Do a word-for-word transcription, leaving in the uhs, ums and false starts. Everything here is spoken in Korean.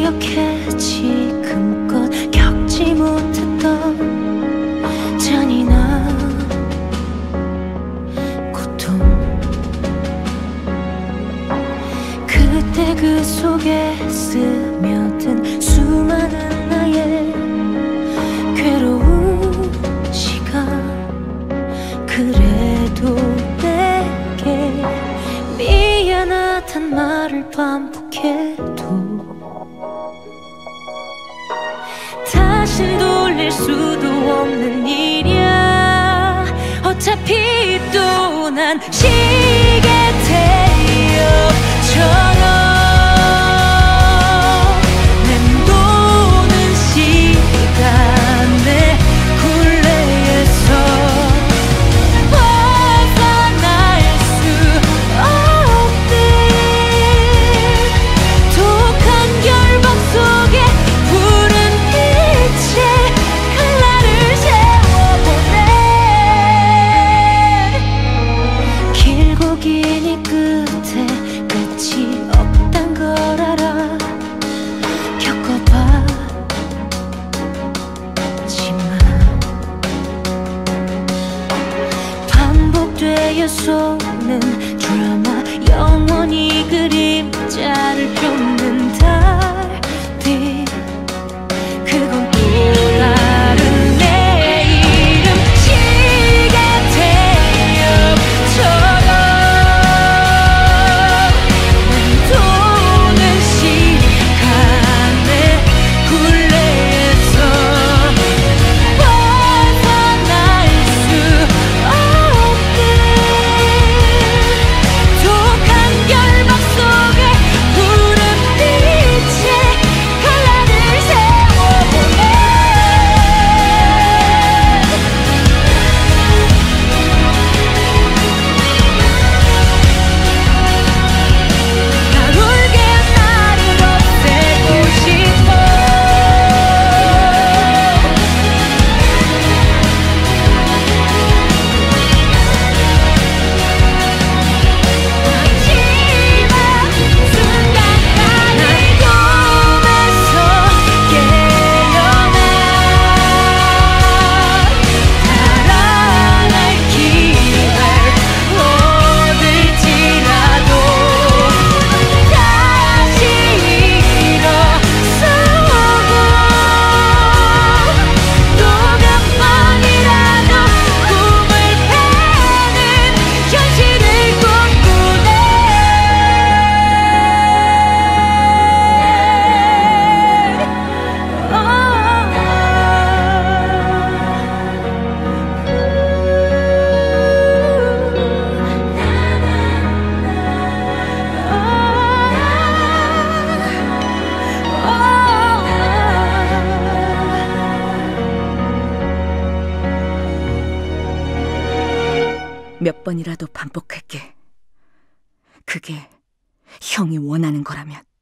기억해 지금껏 겪지 못했던 잔인한 고통. 그때 그 속에 스며든 수많은 나의 괴로운 시간. 그래도 내게 미안하단 말을 반복해도 다신 돌릴 수도 없는 일이야. 어차피 또 난 쉬게 되어처럼 맴도는 시간의 굴레에서 벗어날 수 없는 독한 결박 속에 푸른 빛의 칼날을 세워보네. 길고 긴 이 끝에 끝이 없단 걸 알아. 겪어봤지만 반복되어 쏘는 드라마, 영원히 그림자를 쫓는 달빛. 그건 또 다른 내일음 쉬게 되어처럼 맴도는 시간의 굴레에서 벗어날 수 없는 독한 결박 속에 푸른 빛의 칼날을 세워보네. 날 울게 나를 없애고 싶어. 마지막 순간까지 꿈에서 깨어나 달아날 기회를 얻을지라도 다시 일어서고 또 몇 번이라도 꿈을 패는 현실을 꿈꾸네. 몇 번이라도 반복할게. 그게 형이 원하는 거라면.